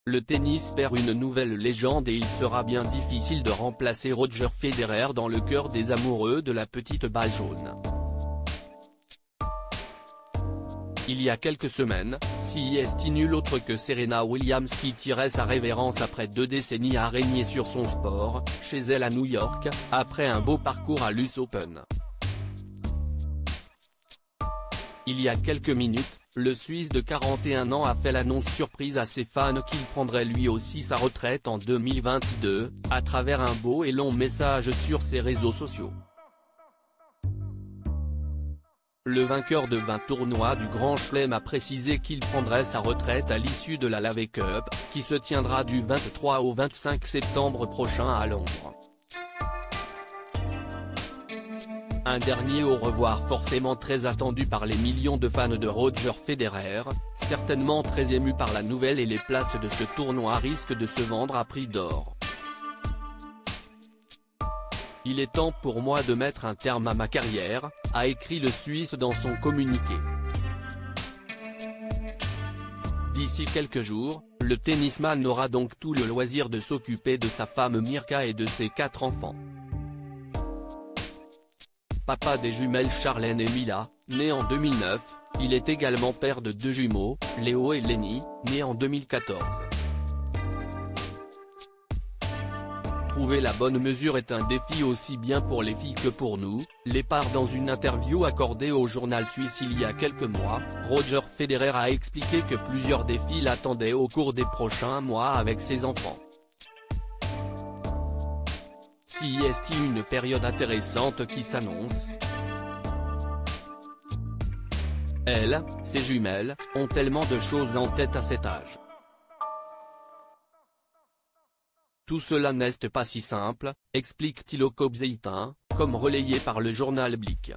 le tennis perd une nouvelle légende et il sera bien difficile de remplacer Roger Federer dans le cœur des amoureux de la petite balle jaune. Il y a quelques semaines, CEST nul autre que Serena Williams qui tirait sa révérence après 2 décennies à régner sur son sport, chez elle à New York, après un beau parcours à l'US Open. Il y a quelques minutes, le Suisse de 41 ans a fait l'annonce surprise à ses fans qu'il prendrait lui aussi sa retraite en 2022, à travers un beau et long message sur ses réseaux sociaux. Le vainqueur de 20 tournois du Grand Chelem a précisé qu'il prendrait sa retraite à l'issue de la Laver Cup, qui se tiendra du 23 au 25 septembre prochain à Londres. Un dernier au revoir forcément très attendu par les millions de fans de Roger Federer, certainement très émus par la nouvelle et les places de ce tournoi risquent de se vendre à prix d'or. Il est temps pour moi de mettre un terme à ma carrière, a écrit le Suisse dans son communiqué. D'ici quelques jours, le tennisman aura donc tout le loisir de s'occuper de sa femme Mirka et de ses 4 enfants. Papa des jumelles Charlène et Mila, né en 2009, il est également père de 2 jumeaux, Léo et Lenny, nés en 2014. Trouver la bonne mesure est un défi aussi bien pour les filles que pour nous, l'épar dans une interview accordée au journal suisse il y a quelques mois, Roger Federer a expliqué que plusieurs défis l'attendaient au cours des prochains mois avec ses enfants. CEST une période intéressante qui s'annonce. Elle, ses jumelles, ont tellement de choses en tête à cet âge. Tout cela n'est pas si simple, explique Thilo Kobzeitin, comme relayé par le journal Blick.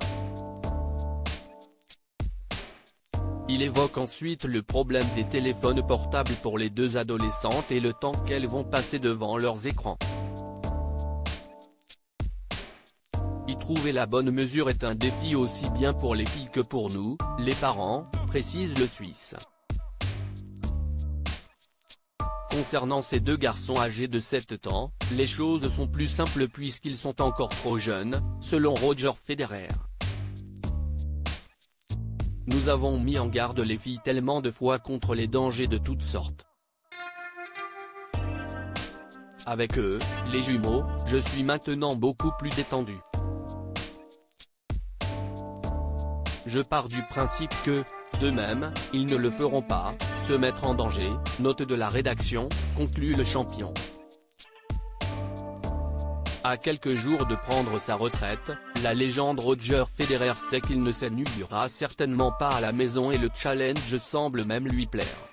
Il évoque ensuite le problème des téléphones portables pour les 2 adolescentes et le temps qu'elles vont passer devant leurs écrans. Y trouver la bonne mesure est un défi aussi bien pour les filles que pour nous, les parents, précise le Suisse. Concernant ces 2 garçons âgés de 7 ans, les choses sont plus simples puisqu'ils sont encore trop jeunes, selon Roger Federer. Nous avons mis en garde les filles tellement de fois contre les dangers de toutes sortes. Avec eux, les jumeaux, je suis maintenant beaucoup plus détendu. Je pars du principe que, d'eux-mêmes, ils ne le feront pas, se mettre en danger, note de la rédaction, conclut le champion. À quelques jours de prendre sa retraite, la légende Roger Federer sait qu'il ne s'ennuyera certainement pas à la maison et le challenge semble même lui plaire.